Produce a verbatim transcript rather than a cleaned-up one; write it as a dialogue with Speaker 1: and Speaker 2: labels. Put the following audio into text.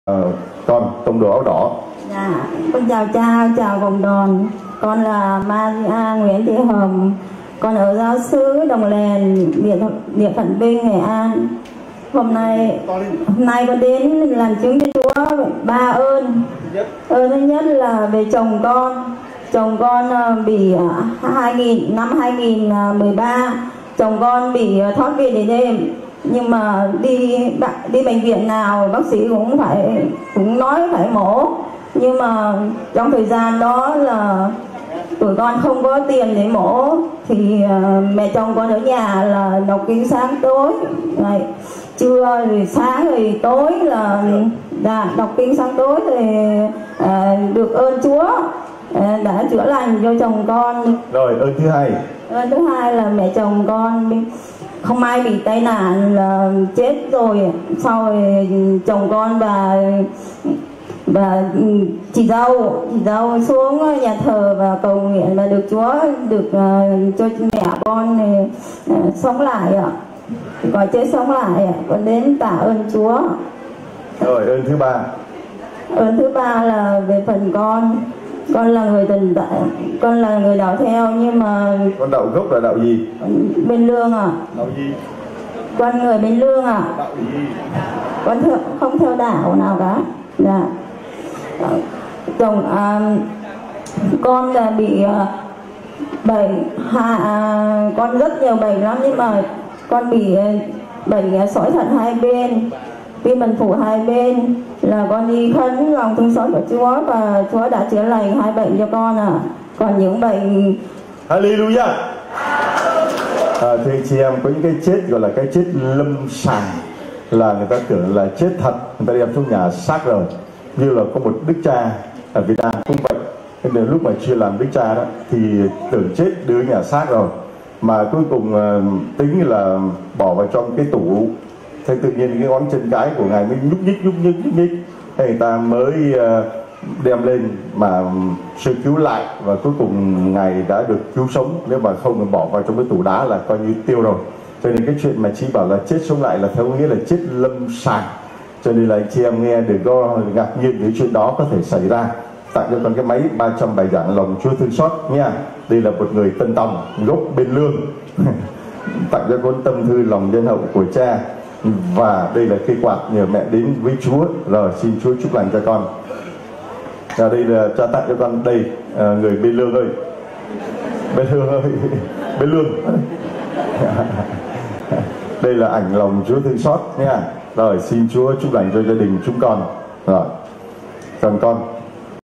Speaker 1: Ờ, con tông đồ áo đỏ.
Speaker 2: Dạ, con chào cha, chào cộng đoàn. Con là Maria Nguyễn Thị Hồng. Con ở giáo xứ Đồng Lèn, địa, địa Phận Vinh, Nghệ An. Hôm nay hôm nay con đến làm chứng cho Chúa ba ơn. Ơn thứ nhất là về chồng con. Chồng con bị hai nghìn năm hai nghìn mười ba, chồng con bị thoát vị để đêm. Nhưng mà đi đi bệnh viện nào bác sĩ cũng phải cũng nói phải mổ, nhưng mà trong thời gian đó là tụi con không có tiền để mổ thì uh, mẹ chồng con ở nhà là đọc kinh sáng tối, này trưa rồi sáng rồi tối là đã đọc kinh sáng tối rồi uh, được ơn Chúa uh, đã chữa lành cho chồng con.
Speaker 1: Rồi ơn thứ hai.
Speaker 2: Ơn thứ hai là mẹ chồng con không may bị tai nạn là chết rồi, sau rồi chồng con và và chị dâu chị dâu xuống nhà thờ và cầu nguyện và được Chúa được uh, cho mẹ con này, uh, sống lại ạ, gọi chết sống lại ạ. Con đến tạ ơn Chúa.
Speaker 1: Rồi ơn thứ ba.
Speaker 2: Ơn thứ ba là về phần con. Con là người tình con là người đạo theo, nhưng mà
Speaker 1: con đạo gốc là đạo gì?
Speaker 2: Bên Lương à.
Speaker 1: Đạo gì?
Speaker 2: Con người Bên Lương à.
Speaker 1: Đạo gì?
Speaker 2: Con theo, không theo đạo nào cả. Dạ. Chồng à, con là bị à, bệnh ha, à, con rất nhiều bệnh lắm, nhưng mà con bị à, bệnh sỏi thận hai bên, tim mạch phủ hai bên, là con đi khấn lòng thương xót của Chúa và Chúa đã chữa lành hai bệnh cho con à. Còn những bệnh
Speaker 1: Hallelujah. À, thì chị em có những cái chết gọi là cái chết lâm sàng, là người ta tưởng là chết thật, người ta đem xuống nhà xác rồi. Như là có một đức cha ở Việt Nam cũng vậy, nên đến lúc mà chưa làm đức cha đó thì tưởng chết đưa nhà xác rồi, mà cuối cùng uh, tính là bỏ vào trong cái tủ. Thế tự nhiên cái ngón chân cái của ngài mới nhúc nhích nhúc nhích nhúc nhích, thế người ta mới uh, đem lên mà sơ cứu lại, và cuối cùng ngài đã được cứu sống. Nếu mà không bỏ vào trong cái tủ đá là coi như tiêu rồi. Cho nên cái chuyện mà chị bảo là chết sống lại là theo nghĩa là chết lâm sàng. Cho nên là anh chị em nghe đừng có ngạc nhiên với chuyện đó có thể xảy ra. Tặng cho con cái máy ba trăm bài giảng lòng Chúa thương xót nha. Đây là một người Tân Tòng gốc Bên Lương. Tặng cho con tâm thư lòng nhân hậu của cha. Và đây là cây quạt nhờ mẹ đến với Chúa. Rồi xin Chúa chúc lành cho con. Và đây là cha tặng cho con đây, à, người Bên Lương ơi. Bên Lương ơi. Bên Lương. Đây là ảnh lòng Chúa thương xót nha. Rồi xin Chúa chúc lành cho gia đình chúng con. Rồi. Còn con